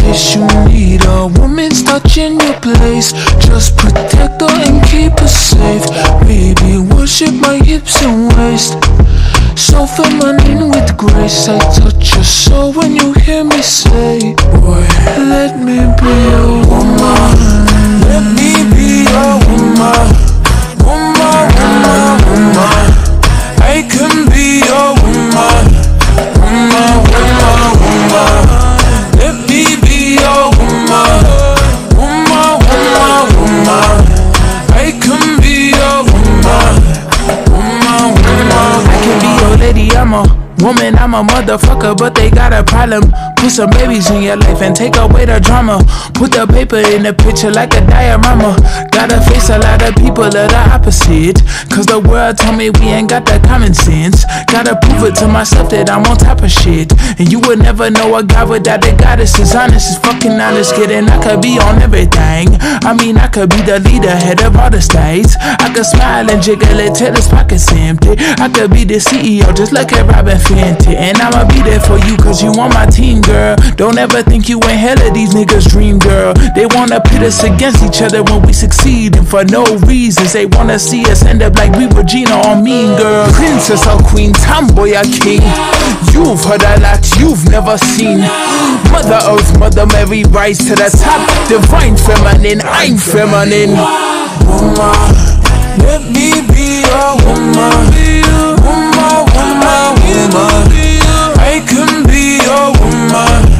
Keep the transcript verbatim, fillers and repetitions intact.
case you need a woman's touch in your place. Just protect her and keep her safe. Baby, worship my hips and waist. So feminine with grace, I touch your soul when you hear me say, boy, let me be your woman. Let me be your woman. Woman, woman, woman. I can be your woman. Woman, woman, woman. Let me be your woman. Woman, woman, woman. I can be your woman. Woman, woman, woman. I can be your lady, I'm a woman, I'm a motherfucker, but they got a problem. Put some babies in your life and take away the drama. Put the paper in the picture like a diorama. Gotta face a lot of people of the opposite, cause the world told me we ain't got that common sense. Gotta prove it to myself that I'm on top of shit. And you would never know a guy without a goddess. Is honest, is fucking honest, kid. And I could be on everything. I mean, I could be the leader, head of all the states. I could smile and jiggle it till his pockets empty. I could be the C E O just like a Robin Fenty. And I'ma be there for you cause you on my team, girl. Don't ever think you ain't hell of these niggas' dream, girl. They wanna pit us against each other when we succeed, and for no reasons. They wanna see us end up like we Regina or Mean Girl. Princess or queen, tomboy or king. You've heard a lot you've never seen. Mother Earth, Mother Mary, rise to the top. Divine feminine, I'm feminine. Woman, let me be a woman. Woman, woman, woman. I can be your woman.